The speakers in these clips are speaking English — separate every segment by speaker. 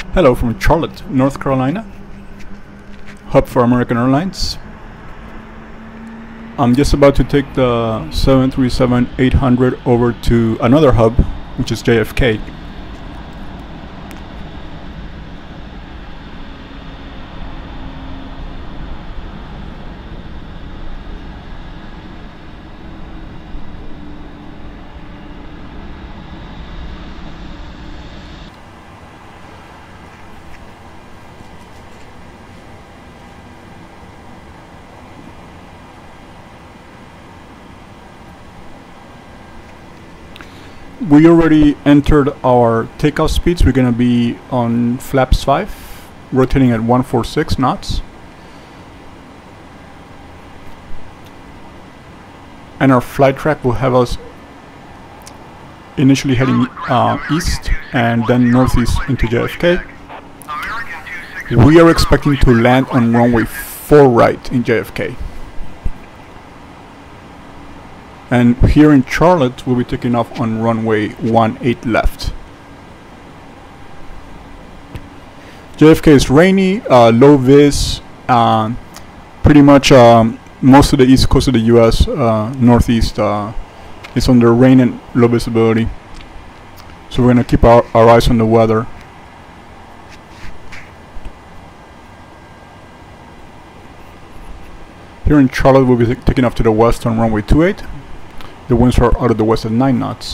Speaker 1: Hello from Charlotte, North Carolina, hub for American Airlines. I'm just about to take the 737-800 over to another hub, which is JFK. We already entered our takeoff speeds. We're going to be on flaps 5, rotating at 146 knots. And our flight track will have us initially heading east and then northeast into JFK. We are expecting to land on runway 4 right in JFK. And here in Charlotte, we'll be taking off on runway 18 left. JFK is rainy, low vis, pretty much most of the east coast of the US, northeast, is under rain and low visibility. So we're going to keep our eyes on the weather. Here in Charlotte, we'll be taking off to the west on runway 28. The winds are out of the west at 9 knots.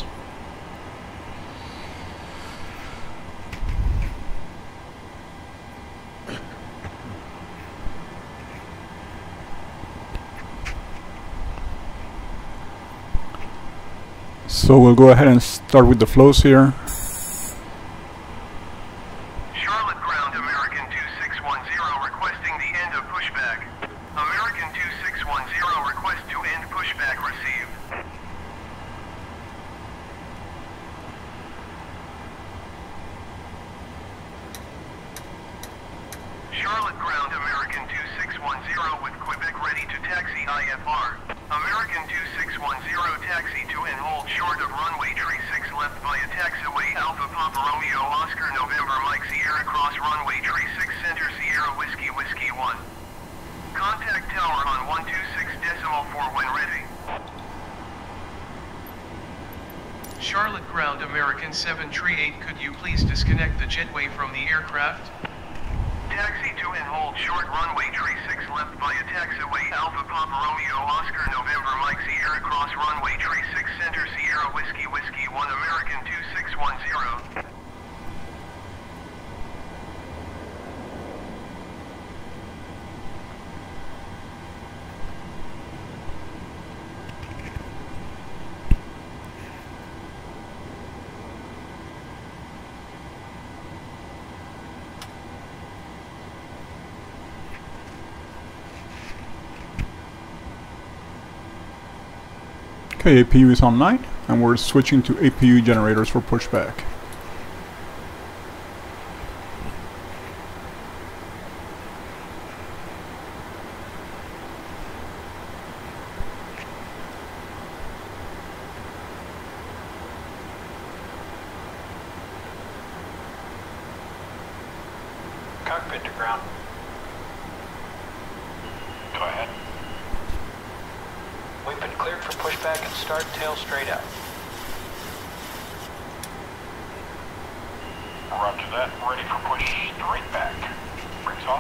Speaker 1: So we'll go ahead and start with the flows here.
Speaker 2: Charlotte ground, American 2610 requesting the end of pushback. American 2610 request to end pushback received. Charlotte ground, American 2610 with Quebec ready to taxi IFR. American 2610 taxi to and hold short of runway 36 left via taxiway Alpha Papa Romeo Oscar November Mike Sierra cross runway 36 center Sierra Whiskey Whiskey 1. Contact tower on 126.4 when ready. Charlotte ground, American 738, could you please disconnect the jetway from the aircraft? Taxi to and hold short runway 36 left via taxiway Alpha Papa Romeo Oscar November Mike Sierra cross runway 36 center Sierra Whiskey Whiskey 1 American 2610.
Speaker 1: Okay, APU is online, and we're switching to APU generators for pushback.
Speaker 2: Cockpit to ground. Go ahead. We've been cleared for pushback and start tail straight out. Roger that. Ready for push straight back. Brakes off.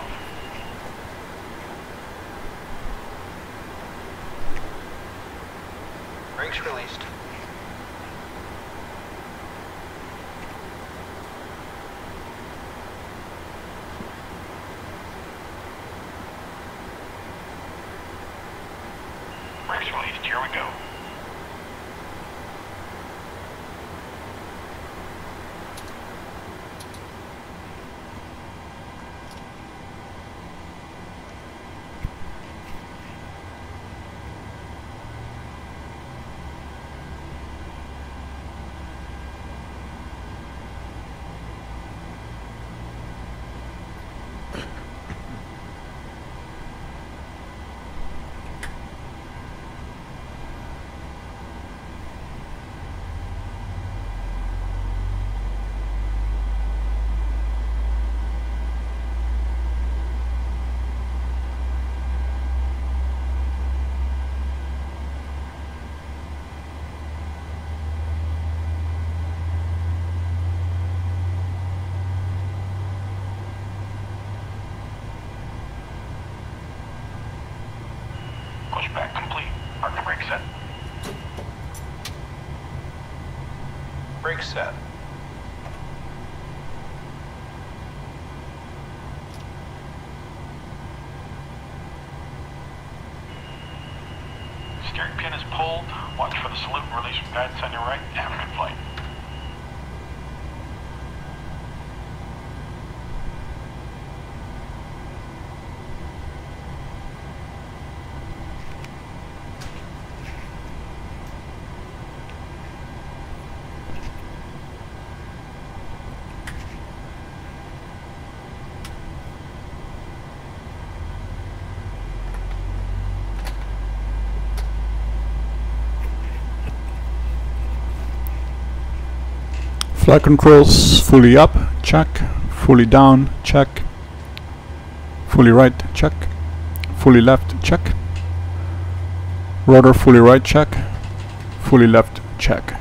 Speaker 2: Brakes released. Brakes released. Here we go.
Speaker 3: Brakes set. Steering pin is pulled. Watch for the salute and release from guidance on your right. Have a good flight.
Speaker 1: Flight controls fully up, check. Fully down, check. Fully right, check. Fully left, check. Rotor fully right, check. Fully left, check.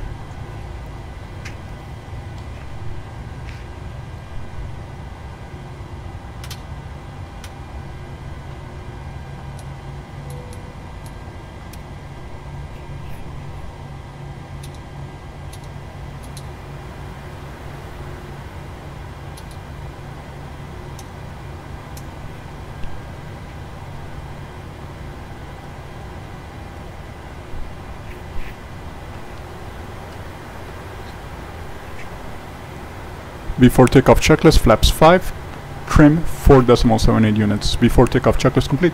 Speaker 1: Before takeoff checklist, flaps 5, trim 4.78 units. Before takeoff checklist complete.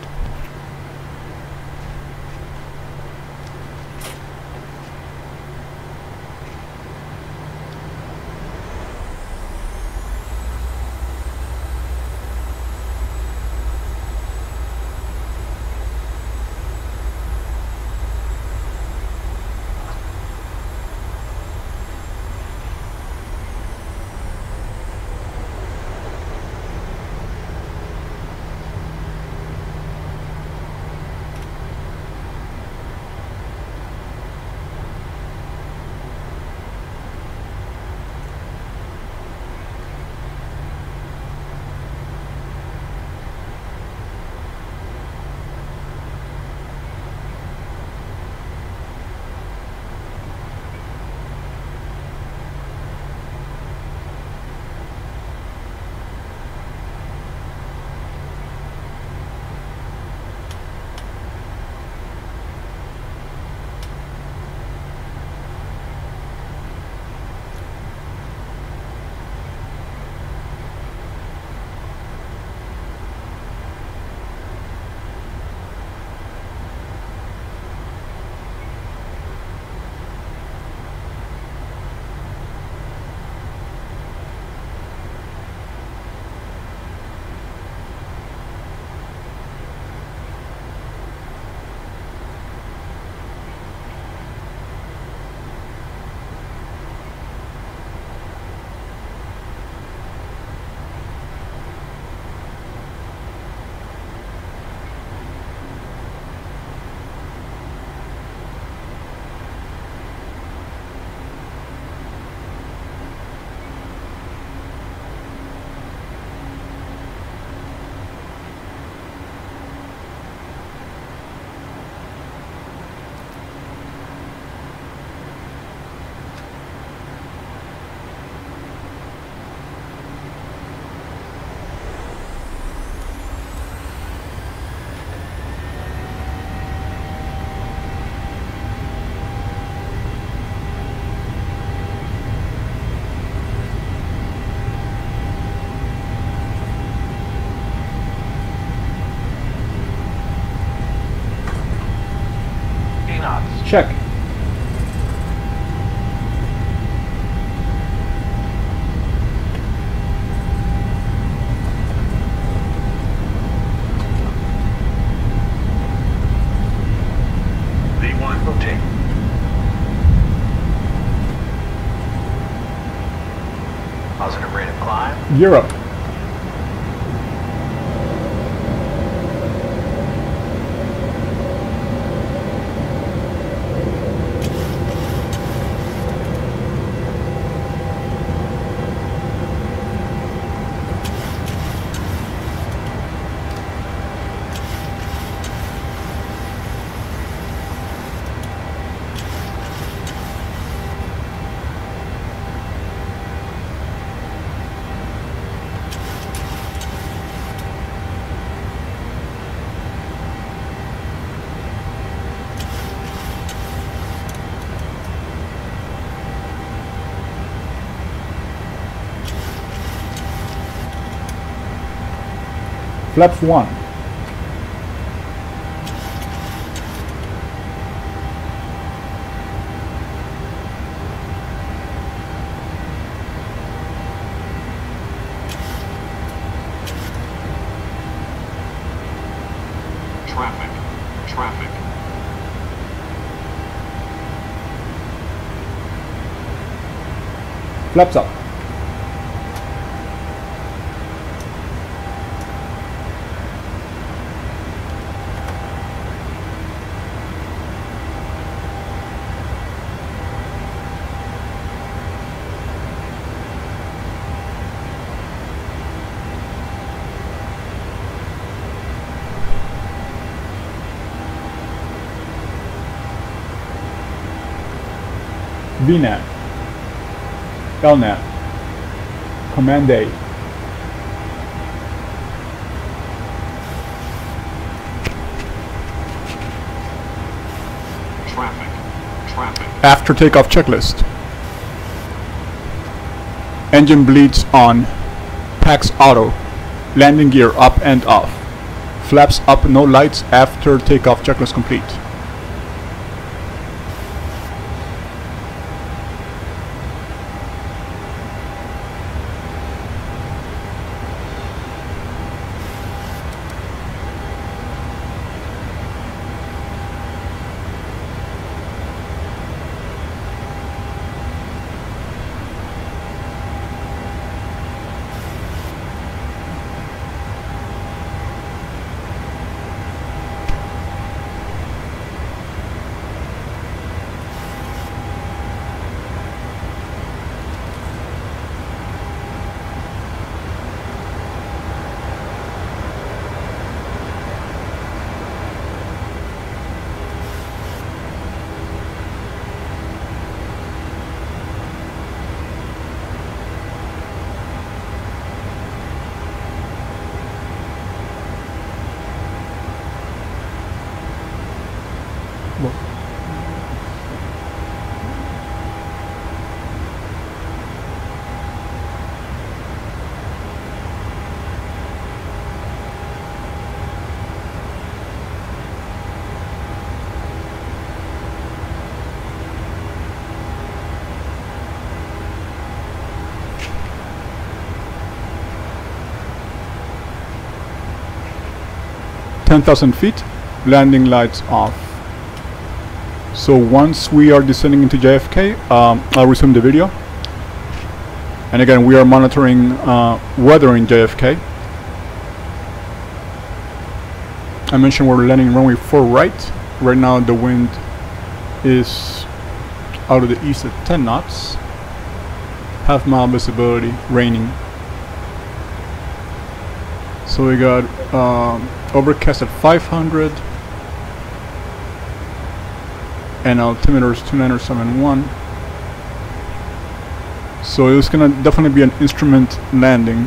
Speaker 1: Check.
Speaker 3: V1 rotate. Positive rate of climb.
Speaker 1: Europe. Flaps 1.
Speaker 3: Traffic.
Speaker 1: Flaps up. VNAV, LNAV, Command A.
Speaker 3: Traffic.
Speaker 1: After takeoff checklist. Engine bleeds on. Packs auto. Landing gear up and off. Flaps up, no lights after takeoff checklist complete. (10,000 feet), landing lights off. So once we are descending into JFK, I'll resume the video. And again, we are monitoring weather in JFK. I mentioned we're landing runway 4 right. Right now the wind is out of the east at 10 knots. Half-mile visibility, raining. So we got overcast at 500 and altimeter is 2971. So it's gonna definitely be an instrument landing,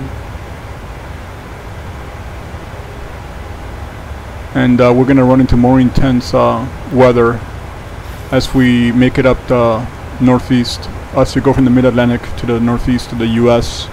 Speaker 1: and we're gonna run into more intense weather as we make it up the northeast, as we go from the mid-Atlantic to the northeast to the US.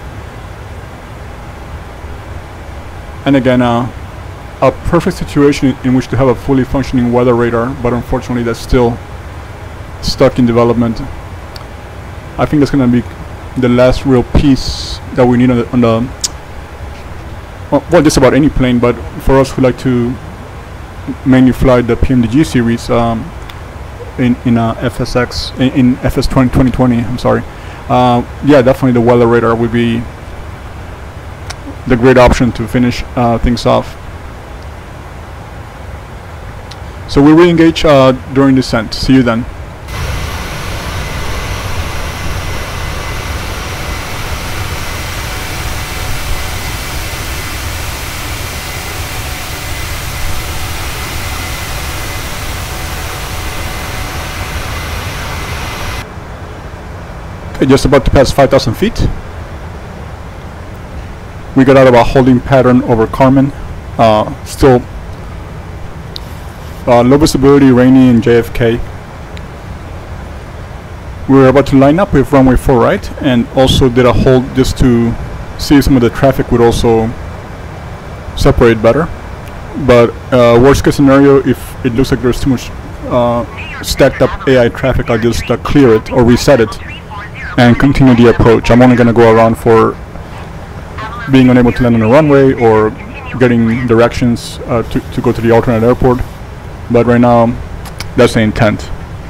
Speaker 1: And again, a perfect situation in which to have a fully functioning weather radar, but unfortunately that's still stuck in development. I think that's going to be the last real piece that we need on the well, just about any plane, but for us who like to mainly fly the PMDG series in FSX, in FS 2020, I'm sorry. Yeah, definitely the weather radar would be the great option to finish things off. So we'll re-engage during descent. See you then. Okay, just about to pass 5,000 feet. We got out of a holding pattern over Carmen. Still low visibility, rainy in JFK. We were about to line up with runway 4 right, and also did a hold just to see if some of the traffic would also separate better. But worst case scenario, if it looks like there's too much stacked up AI traffic, I'll just clear it or reset it and continue the approach. I'm only going to go around for being unable to land on a runway or getting directions to go to the alternate airport. But right now, that's the intent.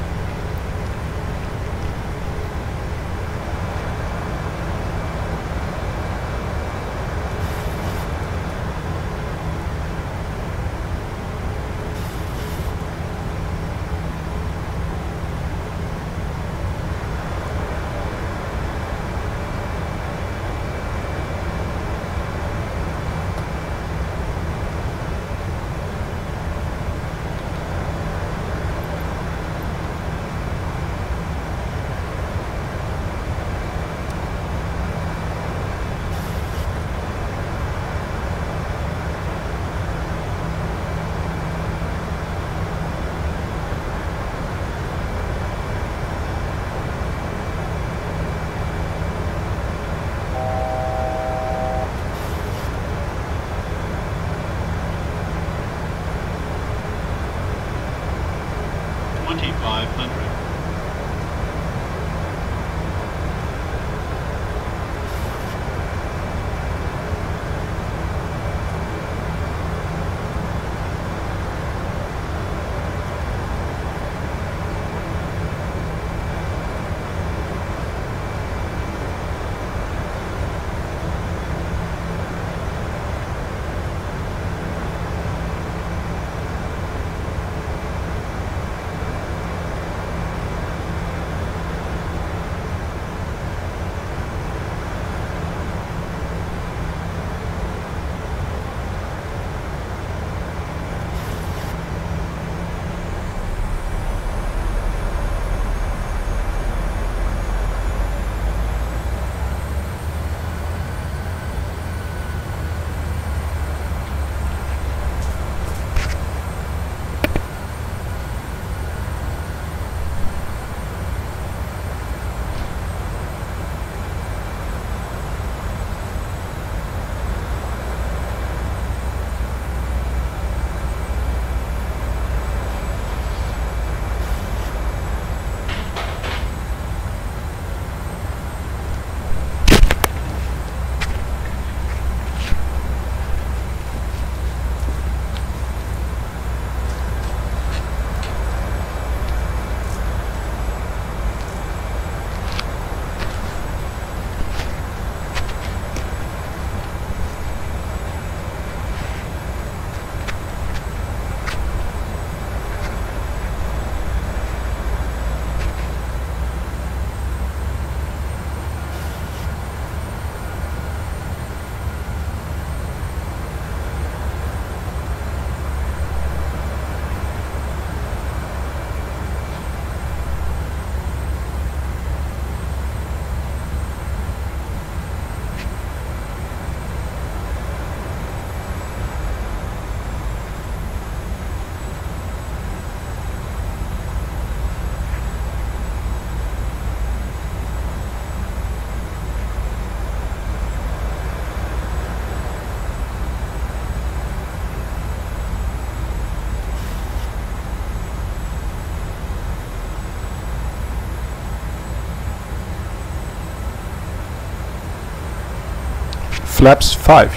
Speaker 1: Flaps 5.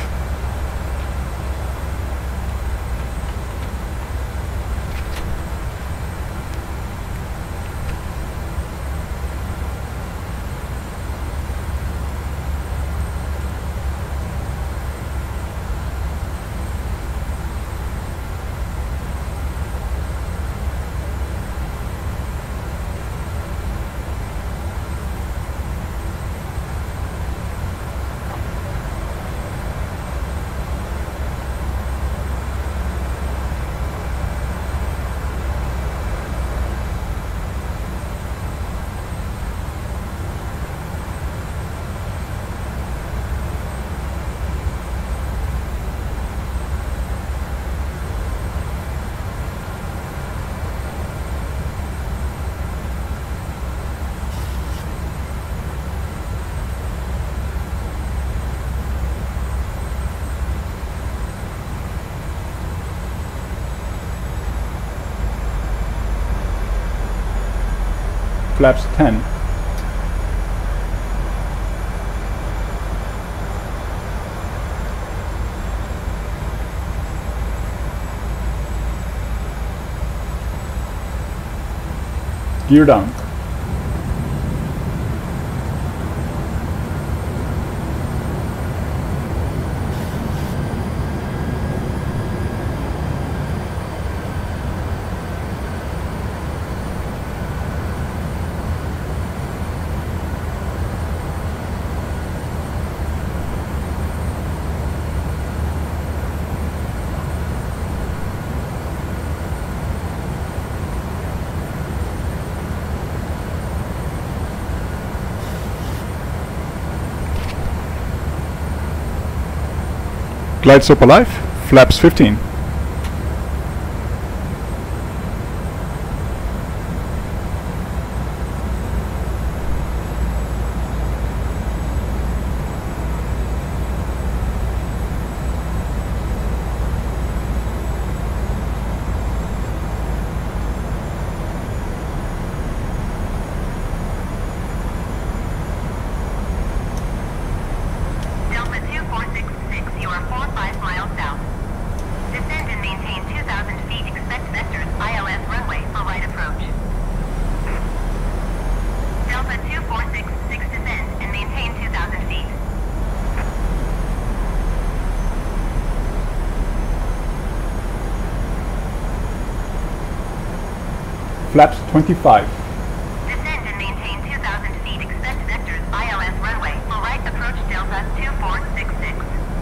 Speaker 1: Flaps 10. Gear down. Glide slope alive, flaps 15.
Speaker 4: Delta 2466, you are 45 miles south. Descend and maintain 2,000 feet. Expect vectors, ILS runway for right approach. Delta 2466, descend and maintain 2,000 feet.
Speaker 1: Flaps 25.
Speaker 4: Descend and maintain 2,000 feet. Expect vectors, ILS runway for right approach. Delta 2466.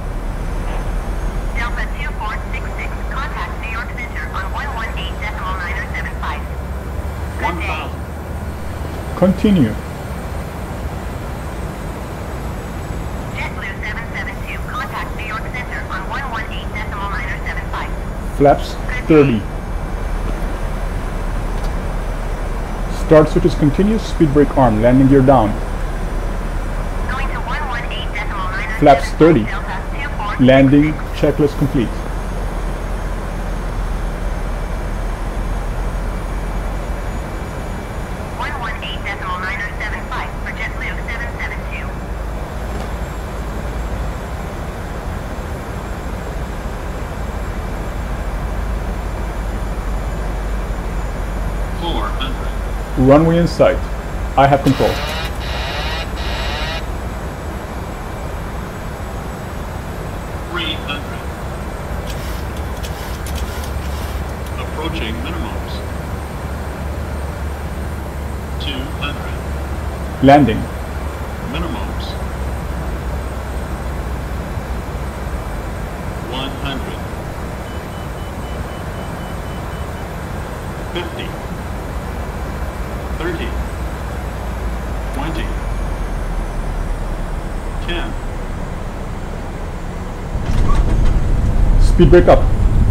Speaker 4: Delta 2466, contact New York Center on 118.975. Good day.
Speaker 3: 1,000.
Speaker 1: Continue.
Speaker 4: JetBlue 772, contact New York Center on 118.975.
Speaker 1: Flaps 30. Start switch is continuous, speed brake arm, landing gear down.
Speaker 4: Going to 118.975.
Speaker 1: Flaps 30.
Speaker 4: Delta 2466.
Speaker 1: Landing checklist complete.
Speaker 4: For JetBlue 772.
Speaker 1: Runway in sight. I have control.
Speaker 3: Approaching minimums. 200.
Speaker 1: Landing.
Speaker 3: Minimums. 100. 50. 30. 20. 10.
Speaker 1: Speed brake up.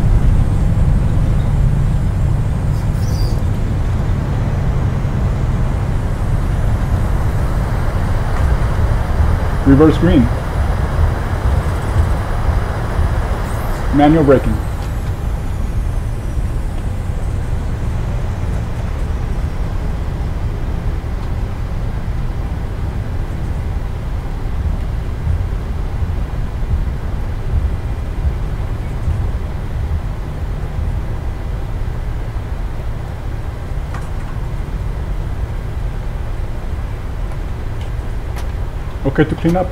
Speaker 1: Reverse green. Manual braking. Okay to clean up.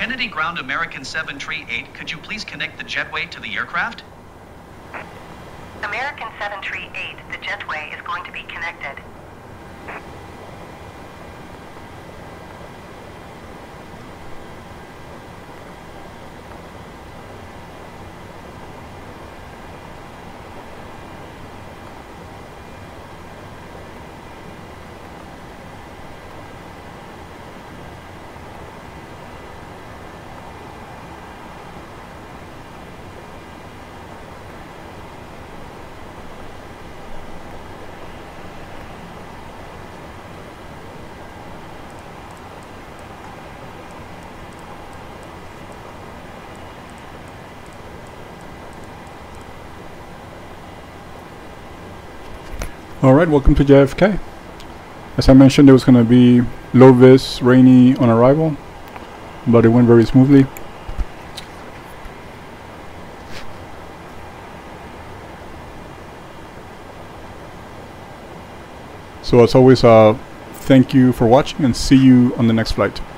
Speaker 5: Kennedy Ground American 738, could you please connect the jetway to the aircraft?
Speaker 4: American 738, the jetway is going to be connected.
Speaker 1: Alright, welcome to JFK. As I mentioned, it was going to be low vis, rainy on arrival, but it went very smoothly. So as always, thank you for watching and see you on the next flight.